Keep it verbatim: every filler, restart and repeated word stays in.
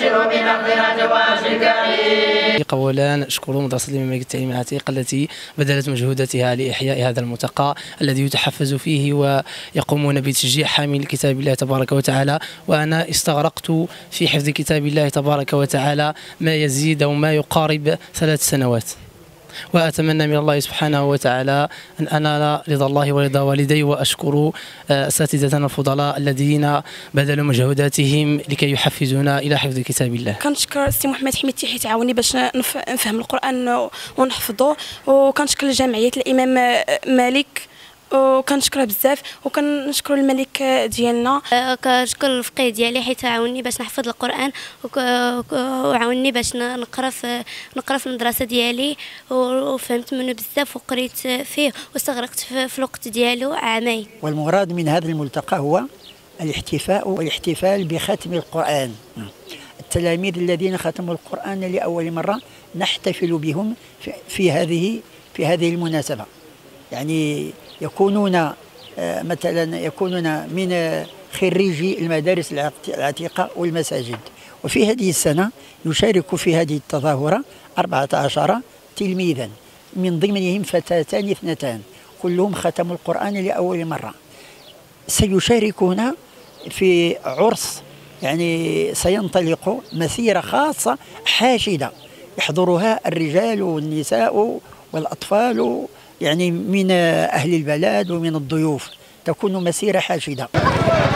وبشروا بمغفرة وأجر كريم. أولا نشكر مدرسة الإمام مالك التعليم العتيق التي بذلت مجهوداتها لإحياء هذا الملتقى الذي يتحفز فيه ويقومون بتشجيع حامل كتاب الله تبارك وتعالى. وأنا استغرقت في حفظ كتاب الله تبارك وتعالى ما يزيد أو ما يقارب ثلاث سنوات، وأتمنى من الله سبحانه وتعالى أن أنال رضا الله ورضا والدي. وأشكر أساتذتنا الفضلاء الذين بذلوا مجهوداتهم لكي يحفزونا إلى حفظ كتاب الله. كنشكر السي محمد حميدتي حيت عاوني باش نفهم القرآن ونحفظه، وكنشكر جمعية الإمام مالك وكنشكره بزاف، وكنشكر الملك ديالنا. كنشكر الفقيه ديالي حيت عاوني باش نحفظ القران وعاوني باش نقرا في نقرا في المدرسه ديالي وفهمت منه بزاف وقريت فيه واستغرقت في الوقت ديالو عامين. والمراد من هذا الملتقى هو الاحتفاء والاحتفال بختم القرآن. التلاميذ الذين ختموا القرآن لأول مرة نحتفل بهم في هذه في هذه المناسبة، يعني يكونون مثلا يكونون من خريجي المدارس العتيقة والمساجد. وفي هذه السنة يشارك في هذه التظاهرة أربعة عشر تلميذا، من ضمنهم فتاتان اثنتان كلهم ختموا القرآن لأول مرة. سيشاركون في عرس، يعني سينطلق مسيرة خاصة حاشدة يحضرها الرجال والنساء والأطفال، يعني من أهل البلد ومن الضيوف، تكون مسيرة حاشدة.